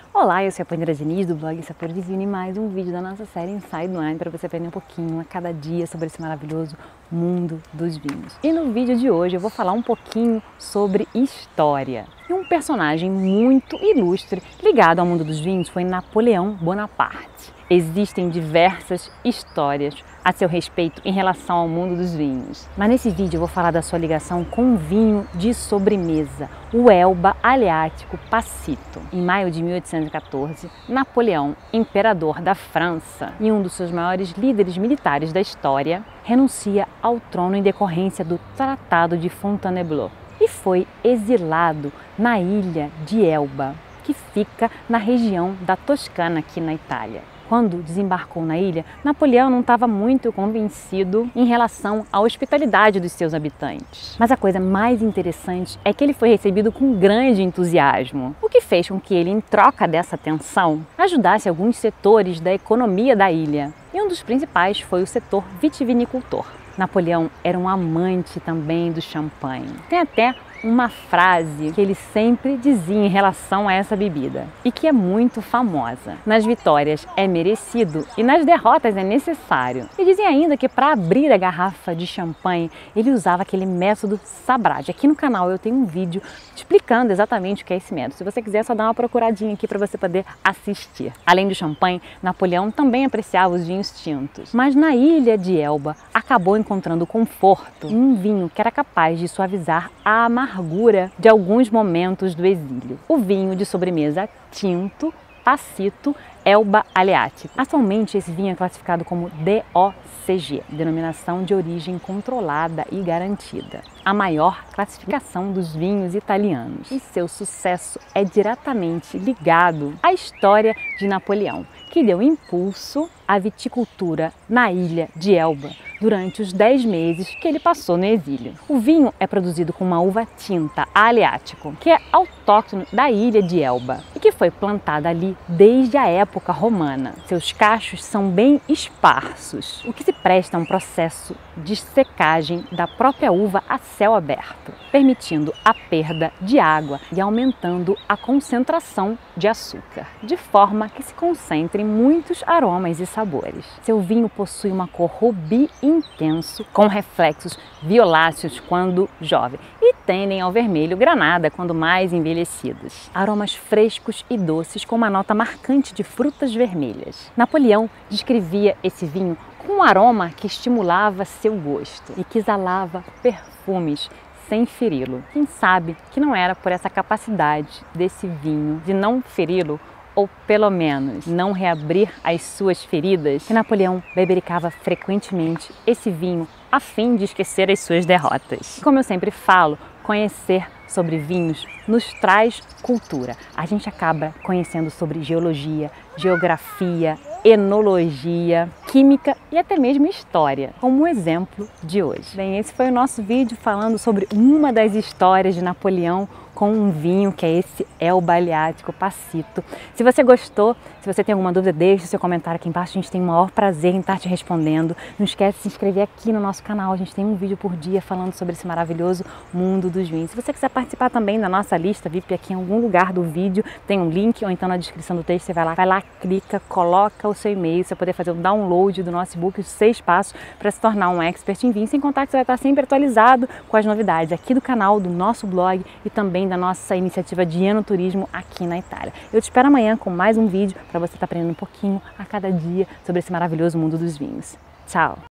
Olá, eu sou a Pandora Diniz do blog Sapor de Vinho e mais um vídeo da nossa série Inside Wine para você aprender um pouquinho a cada dia sobre esse maravilhoso mundo dos vinhos. E no vídeo de hoje eu vou falar um pouquinho sobre história. E um personagem muito ilustre ligado ao mundo dos vinhos foi Napoleão Bonaparte. Existem diversas histórias a seu respeito em relação ao mundo dos vinhos. Mas nesse vídeo eu vou falar da sua ligação com um vinho de sobremesa, o Elba Aleático Passito. Em maio de 1814, Napoleão, imperador da França e um dos seus maiores líderes militares da história, renuncia ao trono em decorrência do Tratado de Fontainebleau e foi exilado na ilha de Elba, que fica na região da Toscana, aqui na Itália. Quando desembarcou na ilha, Napoleão não estava muito convencido em relação à hospitalidade dos seus habitantes. Mas a coisa mais interessante é que ele foi recebido com grande entusiasmo, o que fez com que ele, em troca dessa atenção, ajudasse alguns setores da economia da ilha. E um dos principais foi o setor vitivinicultor. Napoleão era um amante também do champanhe. Tem até uma frase que ele sempre dizia em relação a essa bebida e que é muito famosa: nas vitórias é merecido e nas derrotas é necessário. E dizem ainda que para abrir a garrafa de champanhe ele usava aquele método Sabrage. Aqui no canal eu tenho um vídeo explicando exatamente o que é esse método. Se você quiser, só dá uma procuradinha aqui para você poder assistir. Além do champanhe, Napoleão também apreciava os vinhos tintos. Mas na ilha de Elba acabou encontrando conforto em um vinho que era capaz de suavizar a amargura de alguns momentos do exílio. O vinho de sobremesa tinto Passito Elba Aleático. Atualmente esse vinho é classificado como DOCG, denominação de origem controlada e garantida, a maior classificação dos vinhos italianos. E seu sucesso é diretamente ligado à história de Napoleão, que deu impulso à viticultura na ilha de Elba durante os 10 meses que ele passou no exílio. O vinho é produzido com uma uva tinta Aleático, que é autóctone da ilha de Elba e que foi plantada ali desde a época romana. Seus cachos são bem esparsos, o que se presta a um processo de secagem da própria uva a céu aberto, permitindo a perda de água e aumentando a concentração de açúcar, de forma que se concentre em muitos aromas e sabores. Seu vinho possui uma cor rubi intenso, com reflexos violáceos quando jovem e tendem ao vermelho granada quando mais envelhecidos. Aromas frescos e doces com uma nota marcante de frutas vermelhas. Napoleão descrevia esse vinho com um aroma que estimulava seu gosto e que exalava perfumes sem feri-lo. Quem sabe que não era por essa capacidade desse vinho de não feri-lo, ou pelo menos não reabrir as suas feridas, que Napoleão bebericava frequentemente esse vinho a fim de esquecer as suas derrotas. Como eu sempre falo, conhecer sobre vinhos nos traz cultura. A gente acaba conhecendo sobre geologia, geografia, enologia, química e até mesmo história, como o exemplo de hoje. Bem, esse foi o nosso vídeo falando sobre uma das histórias de Napoleão com um vinho, que é esse Elba Aleático Passito. Se você gostou, se você tem alguma dúvida, deixe o seu comentário aqui embaixo, a gente tem o maior prazer em estar te respondendo. Não esquece de se inscrever aqui no nosso canal, a gente tem um vídeo por dia falando sobre esse maravilhoso mundo dos vinhos. Se você quiser participar também da nossa lista VIP, aqui em algum lugar do vídeo tem um link, ou então na descrição do texto você vai lá, clica, coloca o seu e-mail, você vai poder fazer um download do nosso e-book, os 6 passos para se tornar um expert em vinho, sem contar que você vai estar sempre atualizado com as novidades aqui do canal, do nosso blog e também da nossa iniciativa de enoturismo aqui na Itália. Eu te espero amanhã com mais um vídeo para você estar aprendendo um pouquinho a cada dia sobre esse maravilhoso mundo dos vinhos. Tchau!